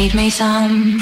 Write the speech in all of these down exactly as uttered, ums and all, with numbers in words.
made me some.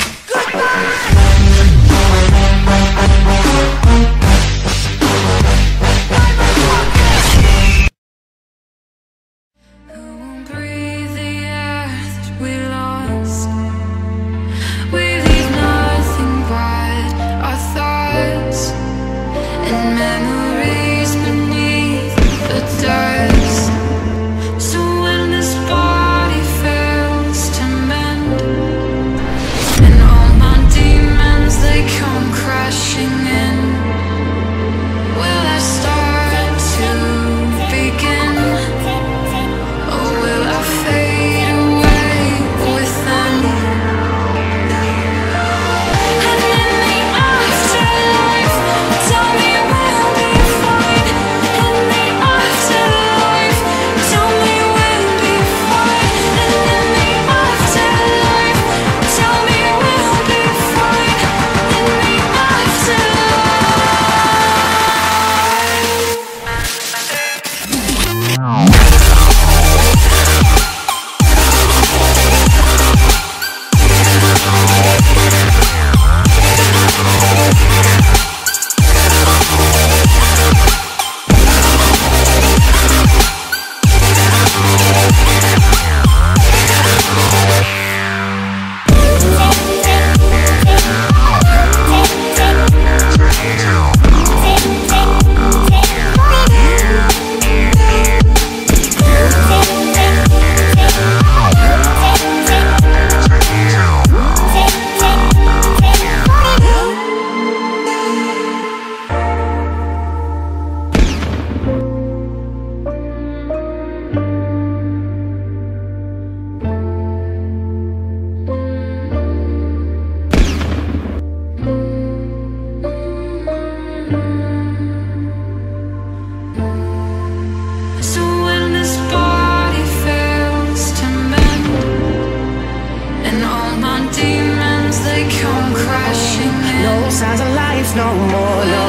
No more, no.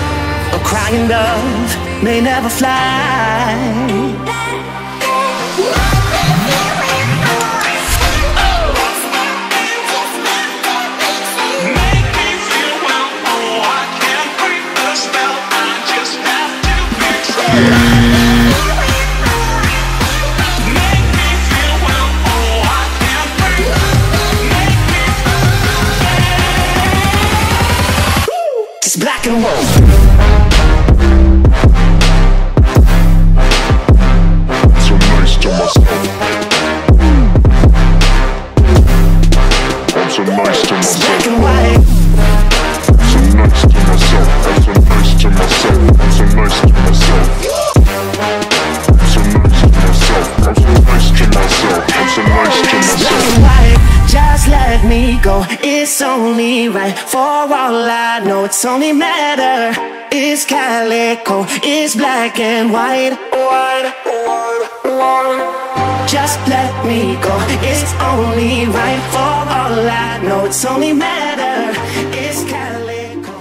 A crying dove may never fly. It's black and white. So nice to myself. I'm so nice to myself. It's black and white. So nice to myself. I'm so nice to myself. I'm so nice to myself. I'm so nice to myself. I'm so nice to myself. I'm so nice to myself. It's black and white. Just let me go, it's only right. For all I know, it's only matter. It's calico, it's black and white. White, white, white. Just let me go, it's only right. For all I know, it's only matter. It's calico.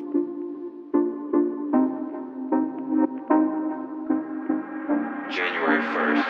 January first.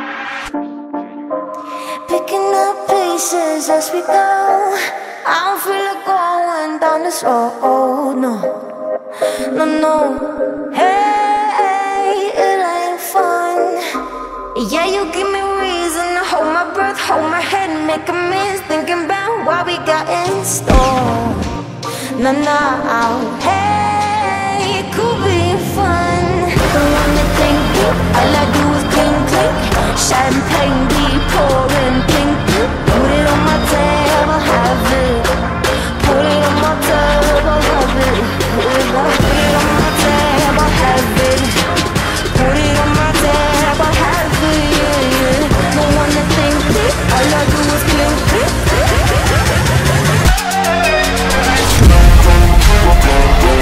Picking up pieces as we go. I don't feel like going down this road, no, no, no. Hey, it ain't fun. Yeah, you give me reason to hold my breath, hold my head, make amends, thinking about what we got in store. No, no, hey, it could be fun. Don't wanna think it, all I do is clean, clean. Champagne be pouring, blink, blink. Put it on my table, have it. Put it on my table, have it. Put it on my table, have it. Put it on my table, have it, yeah, yeah. Don't wanna think it, all I do is clean, clean.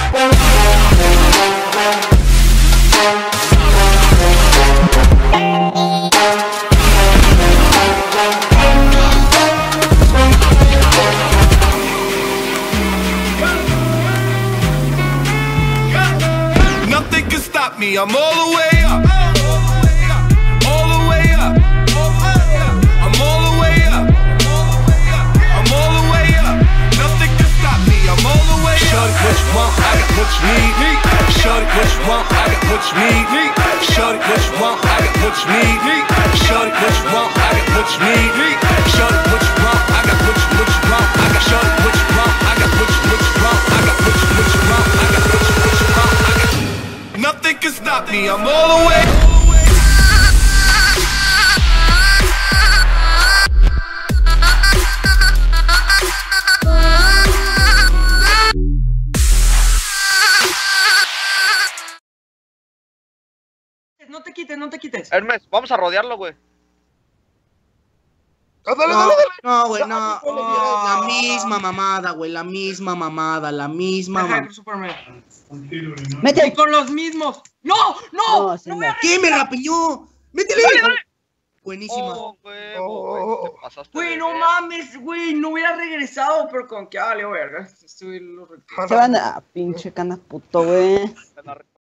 Nothing can stop me, I'm all the way up. All the way up. I'm all the way up. I'm all the way up. Nothing can stop me, I'm all the way up. Shorty, what you want? I got what you need. Shorty, what you want? I got what you need. Shorty, what you want? I got what you need. Shorty, what you want? I got what you need. Shorty, what you want? I got what you what you want. I got shorty, what you want? I got what you what you want. I got what you what you want. I got what you what you want. I got nothing can stop me. I'm all the way. No te quites, no te quites. Hermes, vamos a rodearlo, güey. Dale, No, dale, dale. no, güey, no. Dale, Oh, dale. la misma mamada, güey, la misma mamada, la misma Deja mamada. de Superman. Y Mete. con los mismos. ¡No! ¡No! No, sí, ¡No no. voy a ¿Qué me rapiñó? ¡Métele! Buenísima. Oh, güey, Oh, güey, te pasaste. Güey, de no ver. mames, güey, no hubiera regresado, pero con que vale, verga. Estoy lo retiro. Se van a pinche cana puto, güey.